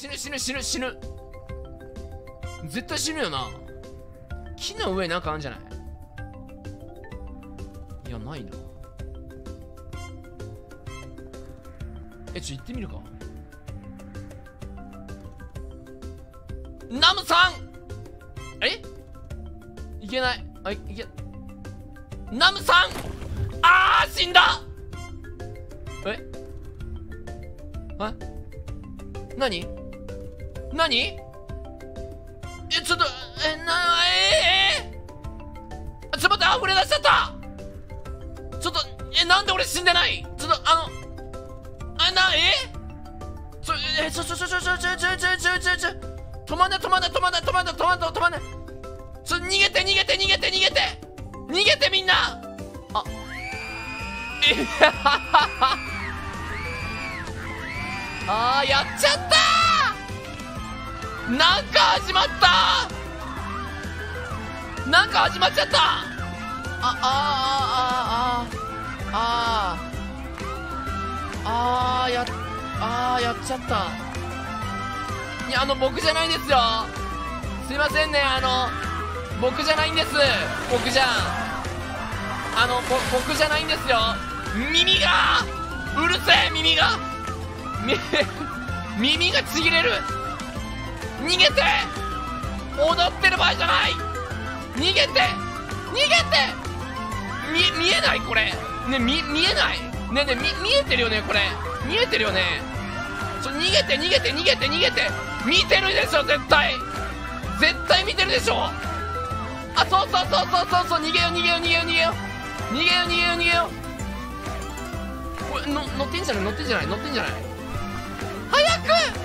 死ぬ死ぬ死ぬ死ぬ。絶対死ぬよな。木の上なんかあるんじゃない？いや、ないな。行ってみるか。ナムさん、いけない。いけ。ナムさん、死んだ。何何？ちょっと、ちょっと待って、溢れ出しちゃった。ちょっと、なんで俺死んでない？ちょっと、止まんない。逃げてみんな。やっちゃったー。なんか始まっちゃった。やっちゃった。いや、僕じゃないですよ。すいませんね、僕じゃないんです。僕じゃないんですよ。耳がうるせえ。耳がちぎれる。逃げて。踊ってる場合じゃない。逃げて。見えないこれね。見えないね。見えてるよねこれ。見えてるよね。逃げて。見てるでしょ絶対見てるでしょ。そう逃げよこれ乗ってんじゃない。早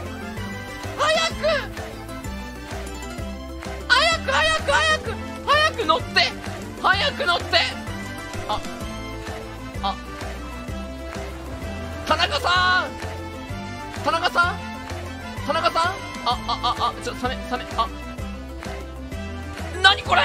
く乗って。田中さんサメ何これ。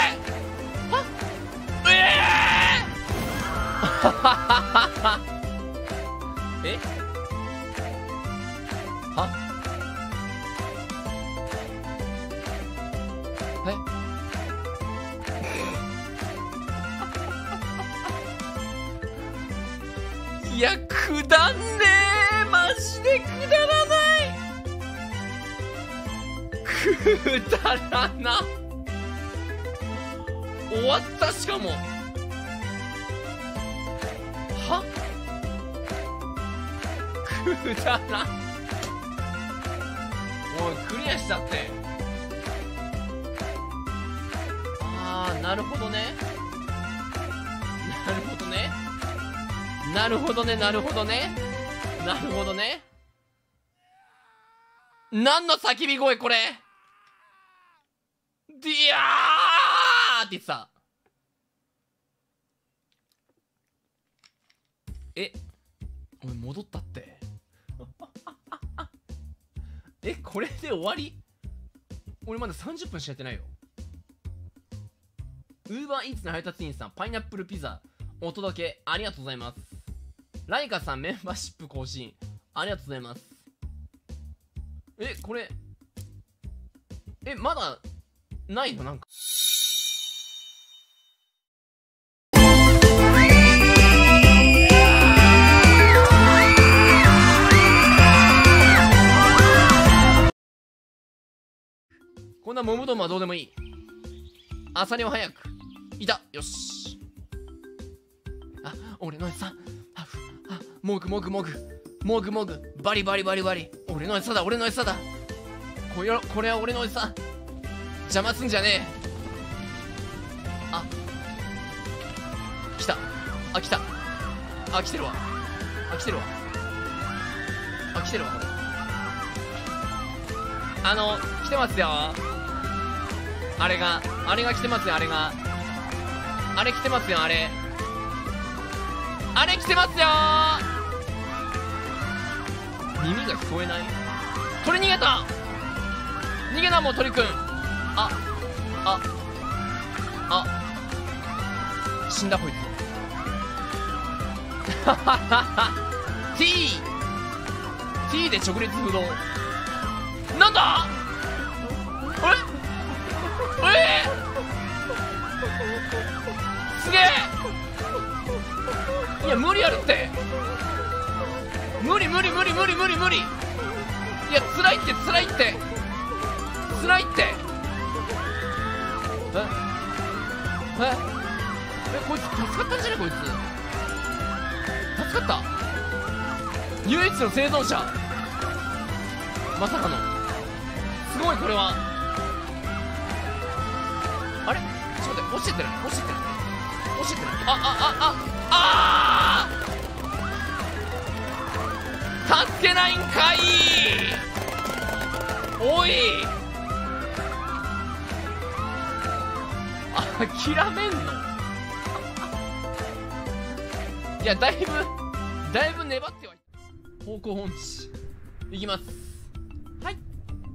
いや、くだんねえ。マジでくだらない。くだらな。終わった。しかもくだら。おい、クリアしちゃって。なるほどね。何の叫び声これ。ディアーって言ってた。おい、戻ったって。これで終わり？俺まだ30分しかやってないよ。UberEats の配達員さん、パイナップルピザお届けありがとうございます。ライカさん、メンバーシップ更新ありがとうございます。これまだないの？なんかこんなモムドムはどうでもいい。アサリは早くいた。よし。俺の餌。もぐバリバリ。俺の餌だ。これは俺の餌。邪魔すんじゃねえ。来た。来てるわ。来てるわこれ。来てますよ。あれが来てますよ。あれ来てますよ。あれ来てますよ。耳が聞こえない。鳥逃げた。もう鳥くん。死んだこいつ。T で直列不動。なんや無理やるって、無理無理無理無理無理無理。いや辛いって辛いって辛いって。こいつ助かったんじゃねこいつ。助かった。唯一の生存者、まさかの。すごいこれは。あれちょっと待って、落ちてない落ちてない落ちてない。助けないんかい。おい諦めんの。いやだいぶ粘ってはいた。方向音痴いきます。はい。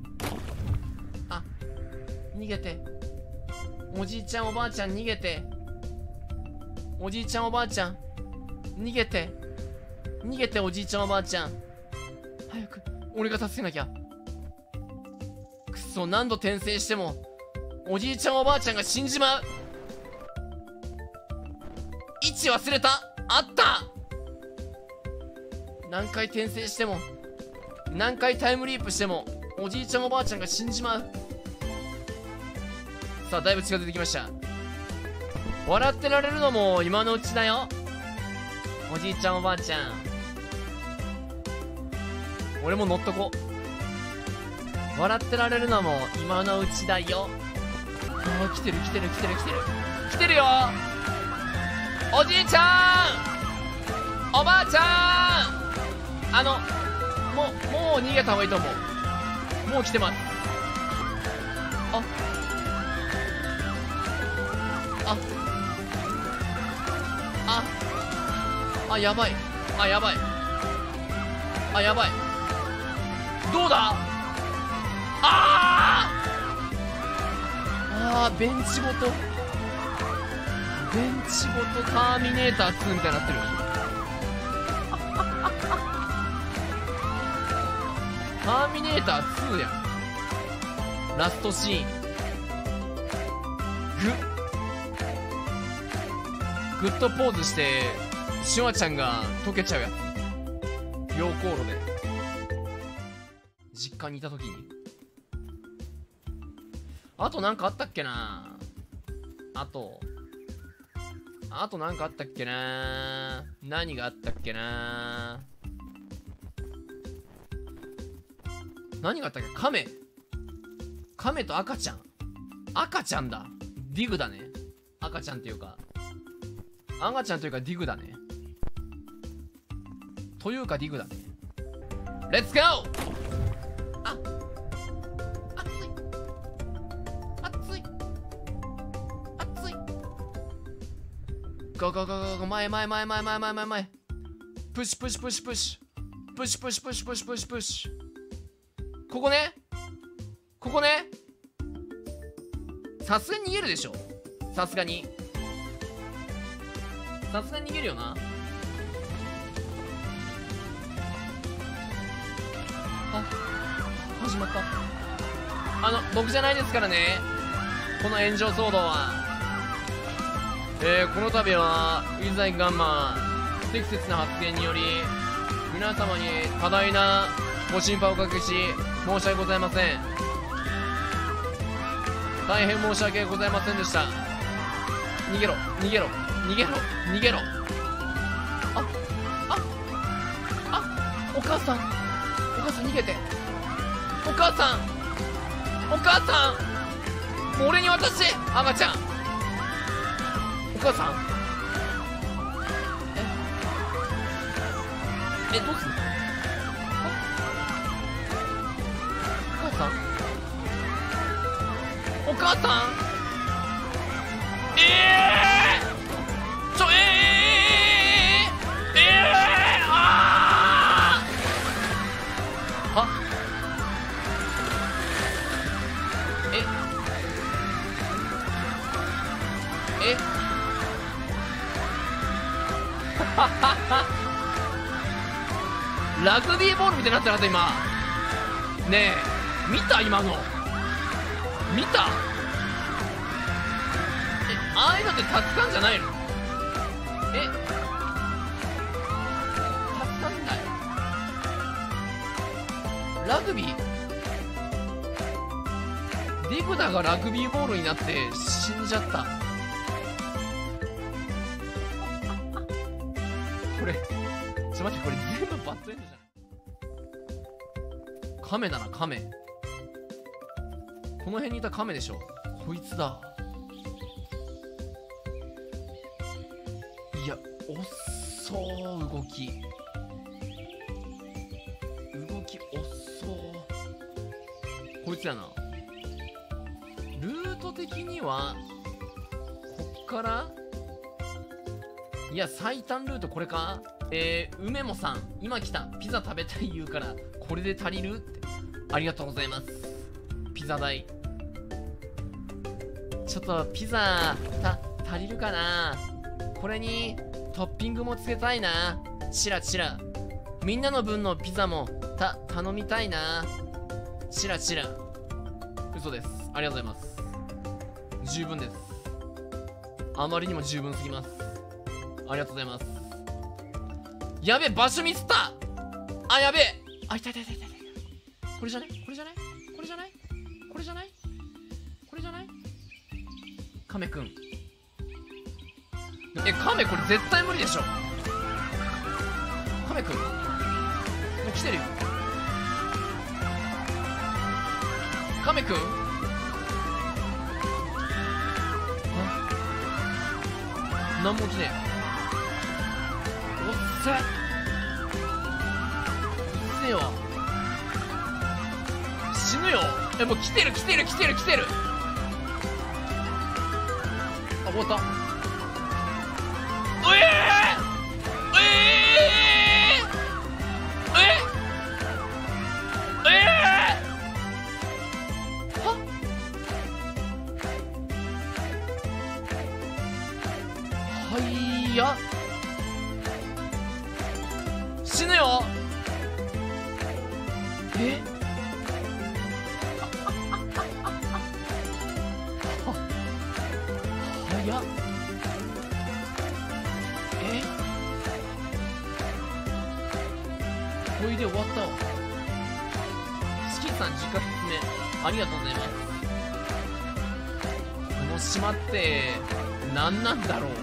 逃げて。おじいちゃんおばあちゃん逃げて。おじいちゃんおばあちゃん逃げて。逃げておじいちゃんおばあちゃん。早く俺が助けなきゃ。くそ、何度転生してもおじいちゃんおばあちゃんが死んじまう。位置忘れた。あった。何回転生しても何回タイムリープしてもおじいちゃんおばあちゃんが死んじまう。さあだいぶ近づいてきました。笑ってられるのも今のうちだよ、おじいちゃんおばあちゃん。俺も乗っとこ。笑ってられるのも今のうちだよ。来てる来てる来てる来てる来てるよ。おじいちゃんおばあちゃん、もう逃げた方がいいと思う。もう来てます。やばい。やばい。やばい。どうだ。ベンチごとターミネーター2みたいになってる。ターミネーター2やん。ラストシーングッドポーズしてシュワちゃんが溶けちゃうやつ。溶鉱炉で実家にいた時に。あとなんかあったっけな。あとなんかあったっけな。何があったっけな。何があったっけ。亀と赤ちゃんだ。ディグだね。赤ちゃんっていうかディグだね。というかディグだね。レッツゴー。熱い。ゴーゴーゴーゴー、前。プッシュ。ここね。さすがに逃げるでしょ。さすがに逃げるよな。始まった。僕じゃないですからね、この炎上騒動は。この度はウィザイガンマ不適切な発言により皆様に多大なご心配をおかけし申し訳ございません。大変申し訳ございませんでした。逃げろ。お母さん逃げて。お母さんもう俺に渡して。赤ちゃんお母さんどうすんの。お母さんラグビーボールみたいになってなかった今。ねえ見た。今の見た。ああいうのって助かんじゃないの。 ラグビー、デブダがラグビーボールになって死んじゃった。これちょ待って、これ全部バッドエンドじゃない？カメだな、カメ。この辺にいたカメでしょ。こいつだ。いや、遅ー、動き遅ー。こいつやな。ルート的にはこっから、いや、最短ルートこれか。梅もさん、今来た。ピザ食べたい言うからこれで足りるって。ありがとうございます。ピザ代ちょっとピザ足りるかな。これにトッピングもつけたいな。チラチラみんなの分のピザも頼みたいな。チラチラ。嘘です。ありがとうございます。十分です。あまりにも十分すぎます。ありがとうございます。やべえ、場所ミスった。あ、やべえ。あ、いたいたいたいたいた。これじゃない？これじゃない？これじゃない？これじゃない？これじゃない？カメくん。カメこれ絶対無理でしょ。カメくん。もう来てるよ。カメくん？なんも来ねえ。おっせ。うっせえわ。死ぬよ。もう来てる。あ、終わった。はいや、死ぬよ。早っ。これで終わったわ。スキさん10ヶ月目ありがとうございます。この島って何なんだろう。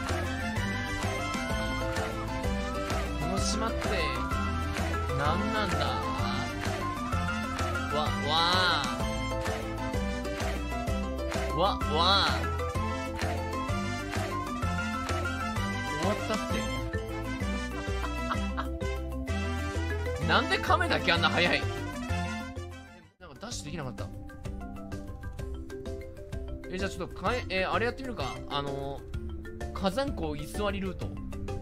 この島って何なんだ。わ終わったって。なんでカメだけあんな早い。なんかダッシュできなかった。じゃあちょっとあれやってみるか。火山港居座りルート。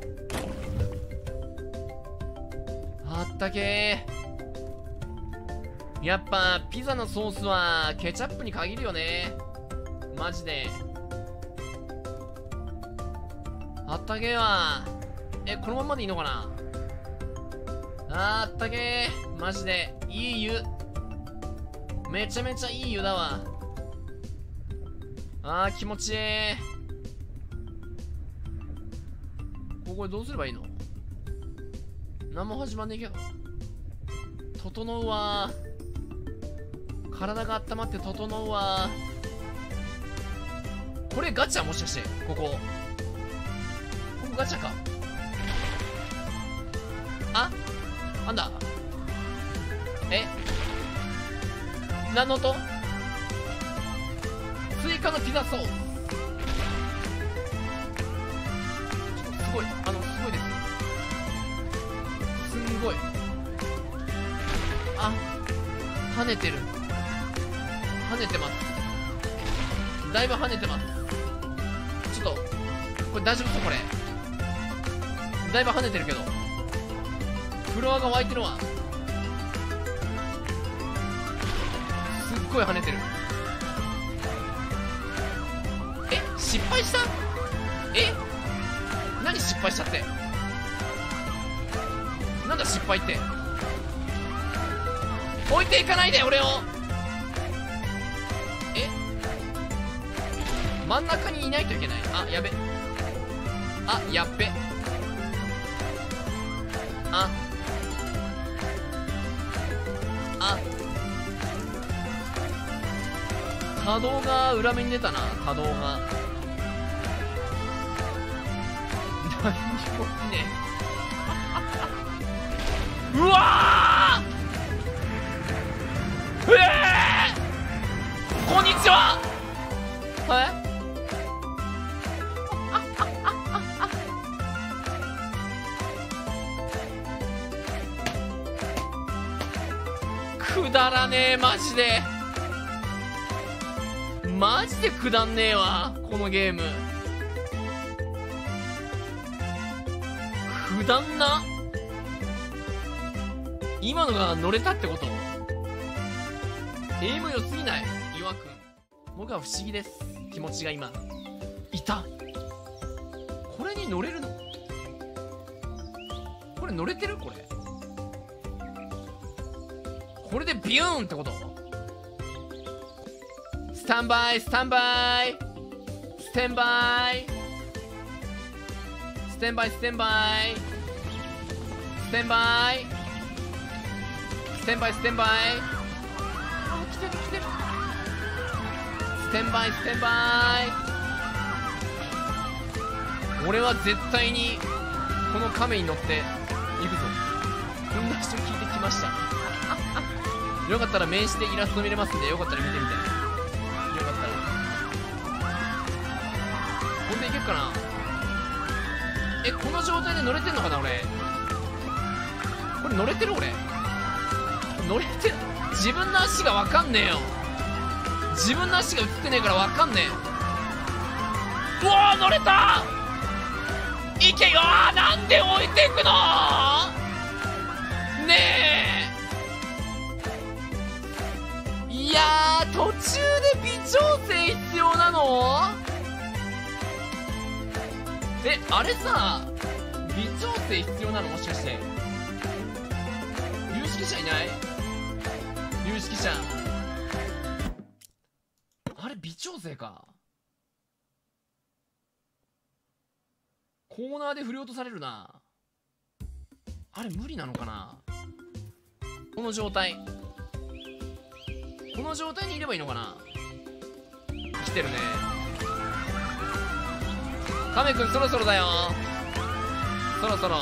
あったけー。やっぱピザのソースはケチャップに限るよね。マジであったけーわ。このままでいいのかな。あったけー。マジでいい湯。めちゃめちゃいい湯だわ。気持ちいい。これどうすればいいの。何も始まんねえけど。整うわ。体が温まって整うわ。これガチャ、もしかしてここガチャか。なんだ。何の音。追加のピザソース。すごい、すごいです。すんごい。跳ねてる。跳ねてます。だいぶ跳ねてます。ちょっとこれ大丈夫そう。これだいぶ跳ねてるけどフロアが湧いてるわ。すっごい跳ねてる。失敗した。何失敗したって。なんだ失敗って。置いていかないで俺を。真ん中にいないといけない。やべ。やっべ。 多動が裏目に出たな。多動が何もねうわーこんにちは。くだらねえ、マジでマジでくだんねえわこのゲーム。くだんな。今のが乗れたってこと？エイム良すぎない？岩くん、僕は不思議です。気持ちが今いた。これに乗れるの？これ乗れてる？これでビューンってこと？スタンバイスタンバイスタンバイスタンバイスタンバイスタンバイスタンバイスタンバイ。あ、来てる来てる。スタンバイスタンバイ。俺は絶対にこの亀に乗って行くぞ。こんな人聞いてきましたよかったら名刺でイラスト見れますんで、よかったら見てみて。よかったらこれでいけるかな。この状態で乗れてんのかな。俺これ乗れてる？俺乗れてる？自分の足が分かんねえよ。自分の足が映ってねえから分かんねえ。うわー乗れた。いけよー。なんで置いてくのねえ。いやー、途中で微調整必要なの？あれさ、微調整必要なの？もしかして有識者いない？有識者あれ微調整か。コーナーで振り落とされるな。あれ無理なのかな。この状態にいればいいのかな。来てるね。亀くんそろそろだよ。そろそろ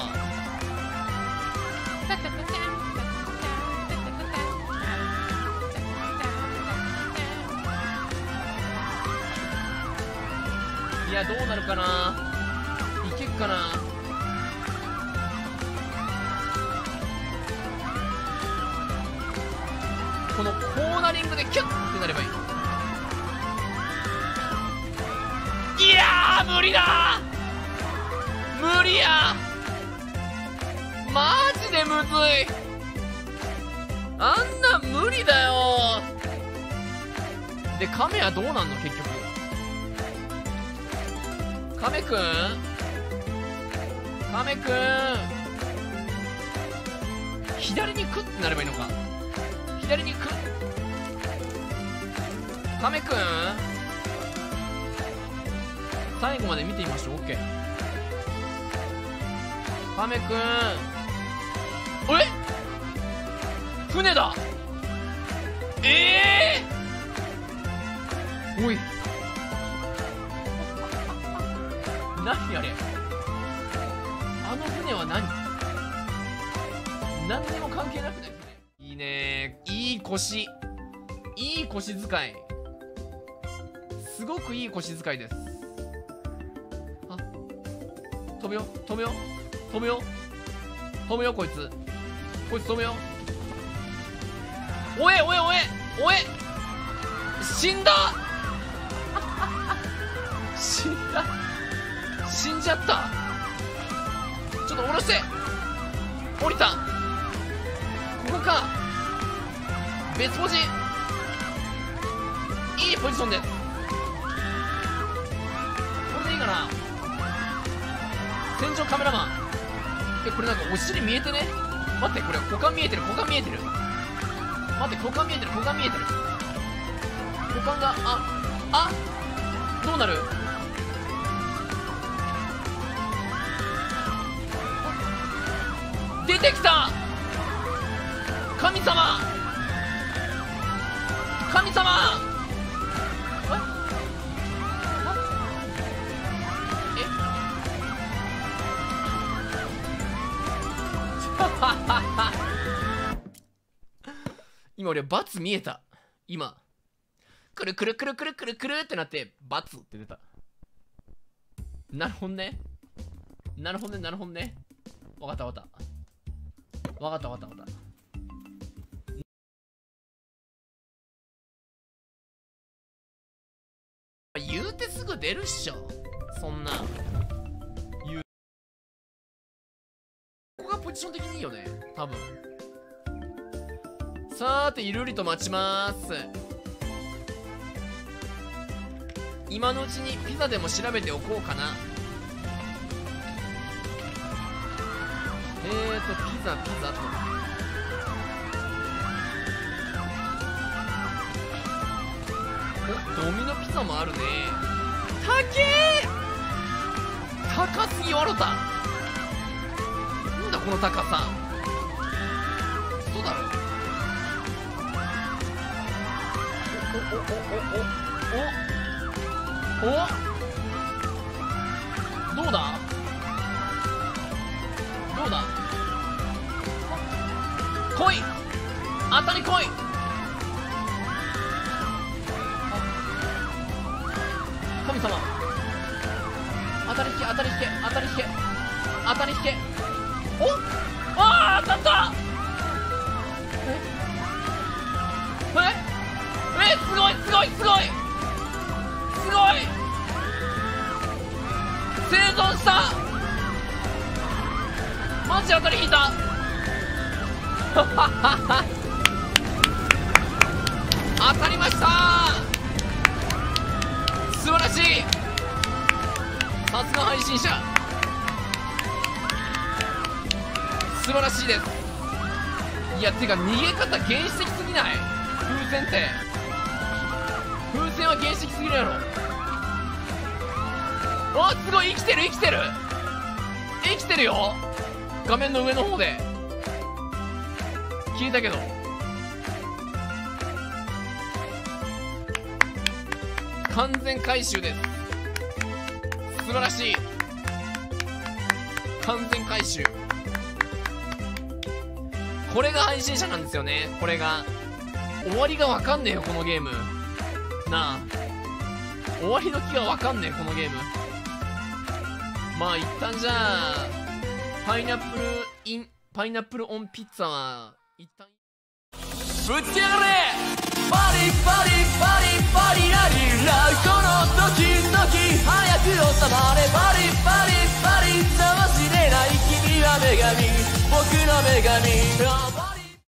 いや、どうなるかな。いけっかな。このコーナリングでキュッってなればいい。いやー無理だ。無理や。マジでむずい。あんな無理だよ。で亀はどうなんの結局。亀くん左にクッってなればいいのか。左にクッ。亀くん最後まで見てみましょう。 OK。 亀くん船だ。おい何あれ。あの船は何にも関係なくない？いいね。いい腰使い。すごくいい腰使いです。あ、飛ぶよこいつ飛ぶよ。おえ死んだ死んじゃった。ちょっと下ろして。降りた。ここか。別ポジ。いいポジションです。これでいいかな。戦場カメラマン。これなんかお尻見えてね。待って、これ股間見えてる。待って、股間見えてる。股間がどうなる。出てきた。神様今俺×見えた。今くるくるくるくるくるくるってなって×って出た。なるほどね。なるほどね、なるほどね。わかったわかった。わかったわかったわかった。言うてすぐ出るっしょ。そんな。言う。ここがポジション的にいいよね。多分。さーて、ゆるりと待ちまーす。今のうちにピザでも調べておこうかな。ピザと。お、ドミノピザもあるね。高えー、高すぎわろた。なんだこの高さ。嘘だろ。おどうだどうだ。来い、当たり来い。神様、当たり引け当たり引け当たり引け当たり引け。おああ当たった。すごいすごいすごいすごい。生存した。マジ当たり引いた。当たりました。素晴らしい。さすが配信者。素晴らしいです。いやてか逃げ方原始的すぎない？風船って。風船は原始的すぎるやろ。あ、すごい、生きてる生きてる生きてるよ。画面の上の方で消えたけど。完全回収です。素晴らしい。完全回収。これが配信者なんですよね。これが終わりが分かんねえよこのゲームなあ。終わりの気が分かんねえこのゲーム。まあ一旦じゃあパイナップルオンピッツァは一旦ぶち上がれ。バリバリバリバリラリラ、このドキドキ早く収まれ。バリバリバリ邪魔しれない、君は女神、僕の女神。